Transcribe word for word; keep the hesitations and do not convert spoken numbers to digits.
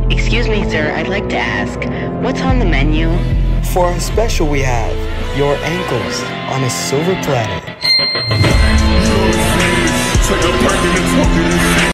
Excuse me, sir, I'd like to ask, what's on the menu? For our special we have your ankles on a silver platter.